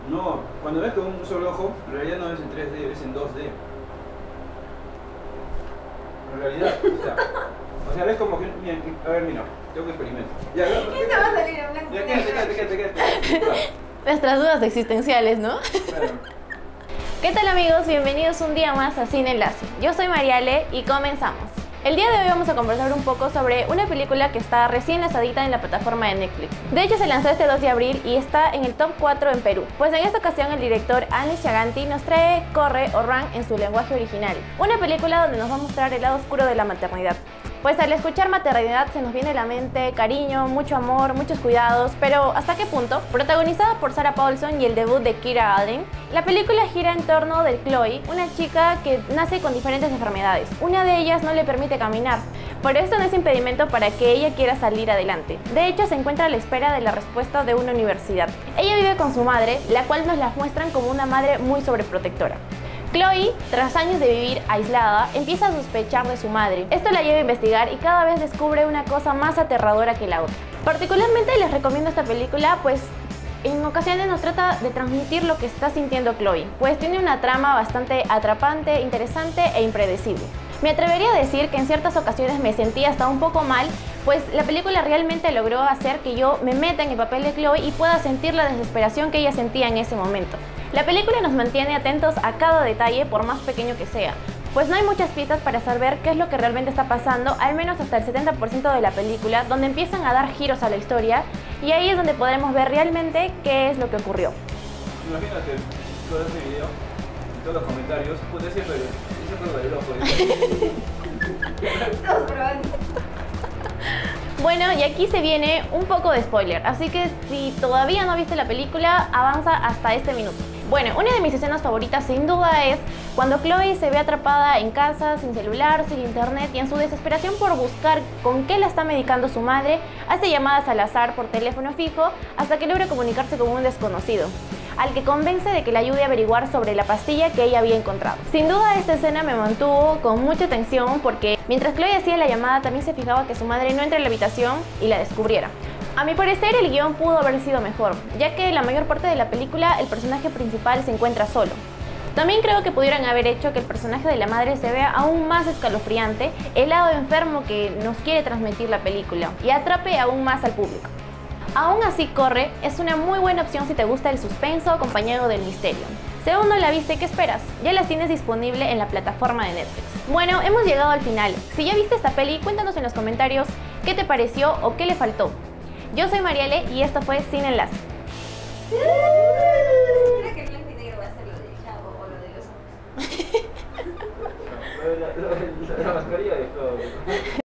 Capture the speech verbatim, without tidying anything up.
No, cuando ves con un solo ojo, en realidad no ves en tres D, ves en dos D. En realidad, o sea, o sea, ves como que, mira, a ver, mira, tengo que experimentar. Ya, ¿Qué te va a salir en blanco? Ya, quédate, quédate, quédate, quédate. Claro. Nuestras dudas existenciales, ¿no? Claro. ¿Qué tal, amigos? Bienvenidos un día más a Cine Enlace. Yo soy Mariale y comenzamos. El día de hoy vamos a conversar un poco sobre una película que está recién lanzadita en la plataforma de Netflix. De hecho, se lanzó este dos de abril y está en el top cuatro en Perú. Pues en esta ocasión el director Anish Chaganty nos trae Corre o Run en su lenguaje original. Una película donde nos va a mostrar el lado oscuro de la maternidad. Pues al escuchar maternidad se nos viene a la mente cariño, mucho amor, muchos cuidados, pero ¿hasta qué punto? Protagonizada por Sarah Paulson y el debut de Kira Allen, la película gira en torno de Chloe, una chica que nace con diferentes enfermedades. Una de ellas no le permite caminar, pero esto no es impedimento para que ella quiera salir adelante. De hecho, se encuentra a la espera de la respuesta de una universidad. Ella vive con su madre, la cual nos la muestran como una madre muy sobreprotectora. Chloe, tras años de vivir aislada, empieza a sospechar de su madre. Esto la lleva a investigar y cada vez descubre una cosa más aterradora que la otra. Particularmente les recomiendo esta película, pues en ocasiones nos trata de transmitir lo que está sintiendo Chloe, pues tiene una trama bastante atrapante, interesante e impredecible. Me atrevería a decir que en ciertas ocasiones me sentí hasta un poco mal, pues la película realmente logró hacer que yo me meta en el papel de Chloe y pueda sentir la desesperación que ella sentía en ese momento. La película nos mantiene atentos a cada detalle, por más pequeño que sea, pues no hay muchas pistas para saber qué es lo que realmente está pasando, al menos hasta el setenta por ciento de la película, donde empiezan a dar giros a la historia, y ahí es donde podremos ver realmente qué es lo que ocurrió. Imagínate todo este video, en todos los comentarios, pues siempre, siempre del ojo. Todos probando. Bueno, y aquí se viene un poco de spoiler, así que si todavía no viste la película, avanza hasta este minuto. Bueno, una de mis escenas favoritas sin duda es cuando Chloe se ve atrapada en casa, sin celular, sin internet, y en su desesperación por buscar con qué la está medicando su madre, hace llamadas al azar por teléfono fijo hasta que logra comunicarse con un desconocido, al que convence de que le ayude a averiguar sobre la pastilla que ella había encontrado. Sin duda esta escena me mantuvo con mucha tensión porque mientras Chloe hacía la llamada también se fijaba que su madre no entra en la habitación y la descubriera. A mi parecer el guión pudo haber sido mejor, ya que la mayor parte de la película el personaje principal se encuentra solo. También creo que pudieran haber hecho que el personaje de la madre se vea aún más escalofriante, el lado enfermo que nos quiere transmitir la película, y atrape aún más al público. Aún así, Corre es una muy buena opción si te gusta el suspenso acompañado del misterio. Si aún no la viste, ¿qué esperas? Ya las tienes disponible en la plataforma de Netflix. Bueno, hemos llegado al final. Si ya viste esta peli, cuéntanos en los comentarios qué te pareció o qué le faltó. Yo soy Mariale y esto fue Cine Enlace. Creo que el blanco y negro va a ser lo del chavo o lo de los ojos. La, la, la, la mascarilla de todo.